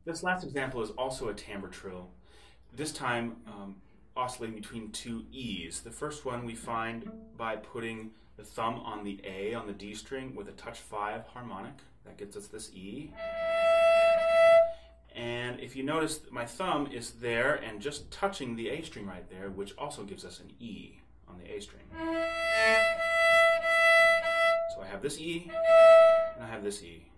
This last example is also a timbre trill, this time oscillating between two E's. The first one we find by putting the thumb on the A on the D string with a touch 5 harmonic. That gets us this E. And if you notice, my thumb is there and just touching the A string right there, which also gives us an E on the A string. So I have this E, and I have this E.